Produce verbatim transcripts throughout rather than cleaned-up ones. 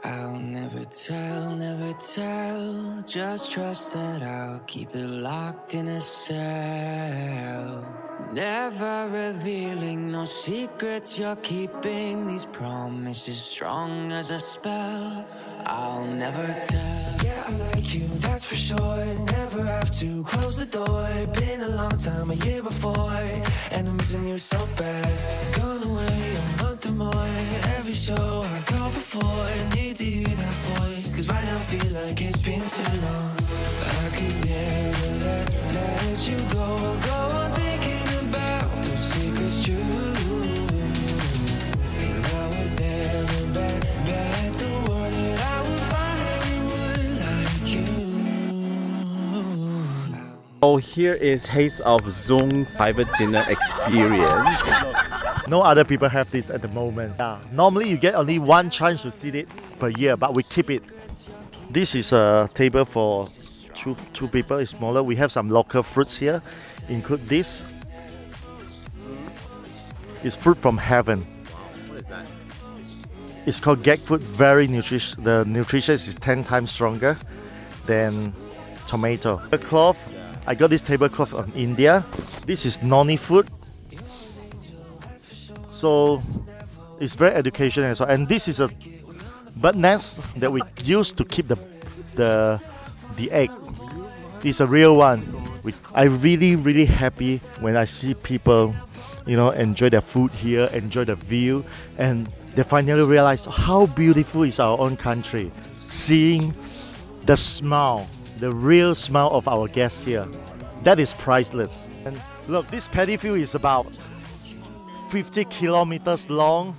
I'll never tell, never tell. Just trust that I'll keep it locked in a cell. Never revealing no secrets you're keeping. These promises strong as a spell. I'll never tell. Yeah, I like you, that's for sure. Never have to close the door. Been a long time, a year before, and I'm missing you so bad. Gone away a month or more. Every show I go before, I need to hear that voice, cause right now feels like it's been too long. I could never let, let you go. Go on thinking about those secrets true. And I would never bet, bet the world that I would find anyone like you. So here is Taste of Zung's private dinner experience. No other people have this at the moment. Yeah. Normally you get only one chance to see it per year, but we keep it. This is a table for two, two people, it's smaller. We have some local fruits here, include this. It's fruit from heaven. What is that? It's called gag fruit, very nutritious. The nutrition is ten times stronger than tomato. The cloth, I got this tablecloth from India. This is noni food. So it's very educational as well. And this is a bird nest that we use to keep the the the egg. It's a real one. We, I'm really really happy when I see people, you know, enjoy their food here, enjoy the view, and they finally realize how beautiful is our own country. Seeing the smile, the real smile of our guests here, that is priceless. And look, this paddy field is about fifty kilometers long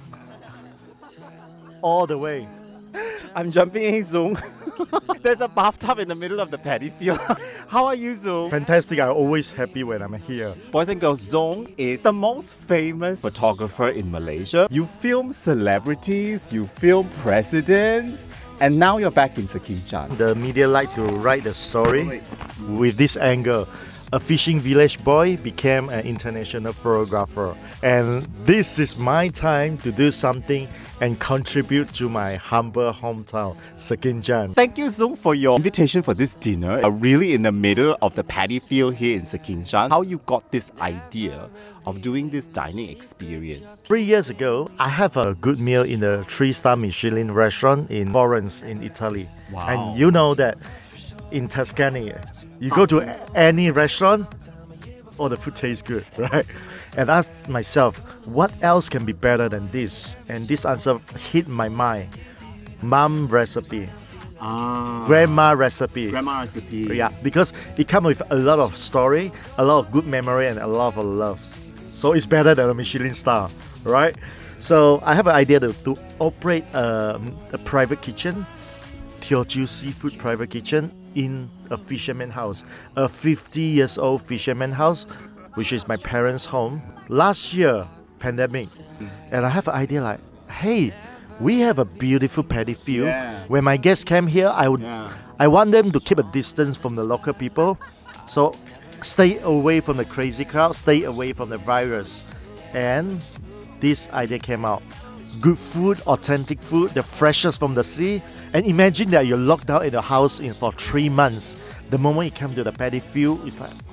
all the way. I'm jumping in, Zung. There's a bathtub in the middle of the paddy field. How are you, Zung? Fantastic, I'm always happy when I'm here. Boys and girls, Zung is the most famous photographer in Malaysia. You film celebrities, you film presidents, and now you're back in Sekinchan. The media like to write the story with this angle. A fishing village boy became an international photographer, and this is my time to do something and contribute to my humble hometown, Sekinchan. Thank you, Zung, for your invitation for this dinner. Uh, really in the middle of the paddy field here in Sekinchan. How you got this idea of doing this dining experience? Three years ago, I have a good meal in a three-star Michelin restaurant in Florence, in Italy. Wow. And you know that in Tuscany, you go to any restaurant, oh, the food tastes good, right? And I asked myself, what else can be better than this? And this answer hit my mind. Mom recipe. Ah. Grandma recipe. Grandma recipe. Yeah, because it comes with a lot of story, a lot of good memory, and a lot of love. So it's better than a Michelin star, right? So I have an idea to, to operate a, a private kitchen, Teochew Seafood Private Kitchen, in a fisherman house, a fifty years old fisherman house, which is my parents' home. Last year, pandemic, and I have an idea like, hey, we have a beautiful paddy field. Yeah. When my guests came here, I would, Yeah. I want them to keep a distance from the local people, so stay away from the crazy crowd, stay away from the virus, and this idea came out. Good food, authentic food, the freshest from the sea. And imagine that you're locked down in the house in, for three months. The moment you come to the paddy field, it's like,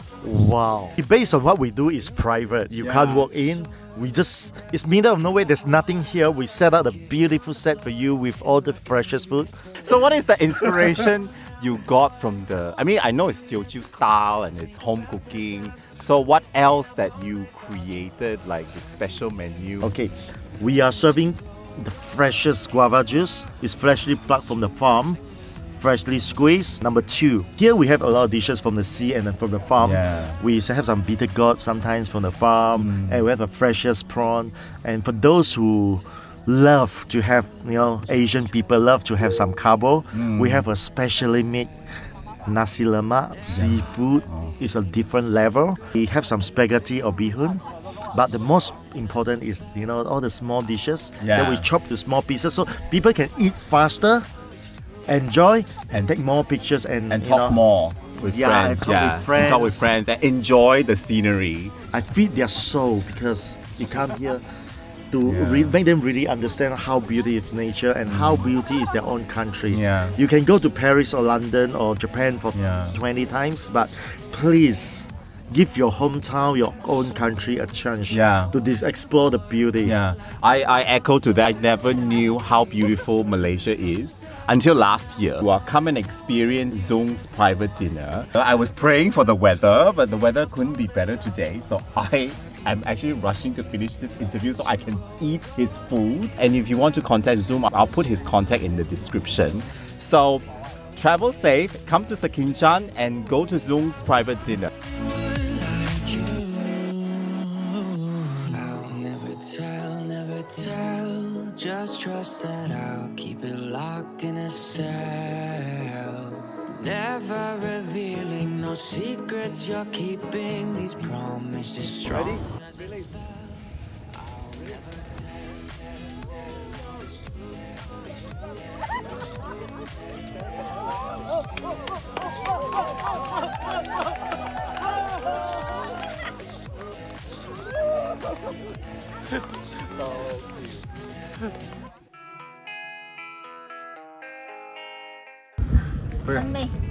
wow. Based on what we do is private. You Yeah. can't walk in. We just, it's middle of nowhere. There's nothing here. We set out a beautiful set for you with all the freshest food. So what is the inspiration you got from the, I mean, I know it's Teochew style and it's home cooking. So what else that you created, like the special menu? Okay, we are serving the freshest guava juice. It's freshly plucked from the farm, freshly squeezed. Number two, here we have a lot of dishes from the sea and then from the farm. Yeah. We have some bitter gourd sometimes from the farm, Mm. and we have the freshest prawn. And for those who love to have, you know, Asian people love to have some carbo, Mm. we have a specially made nasi lemak seafood. Oh. It's a different level. We have some spaghetti or bihun. But the most important is, you know, all the small dishes Yeah. that we chop to small pieces so people can eat faster, enjoy, and And- take more pictures and, And you talk know, more with Yeah, friends. and talk yeah, with and friends. talk with friends and enjoy the scenery. I feed their soul because you come here, to Yeah. re- make them really understand how beauty is nature and how beauty is their own country. Yeah. You can go to Paris or London or Japan for Yeah. twenty times, but please give your hometown, your own country a chance Yeah. to dis- explore the beauty. Yeah, I, I echo to that. I never knew how beautiful Malaysia is until last year. Well, come and experience Zoom's private dinner. I was praying for the weather, but the weather couldn't be better today. So I am actually rushing to finish this interview so I can eat his food. And if you want to contact Zoom, I'll put his contact in the description. So travel safe, come to Sekinchan and go to Zoom's private dinner. I'll never tell, never tell. Just trust that I'll keep it locked in a cell. Never revealing no secrets you're keeping. These promises strong. Ready? Anh đi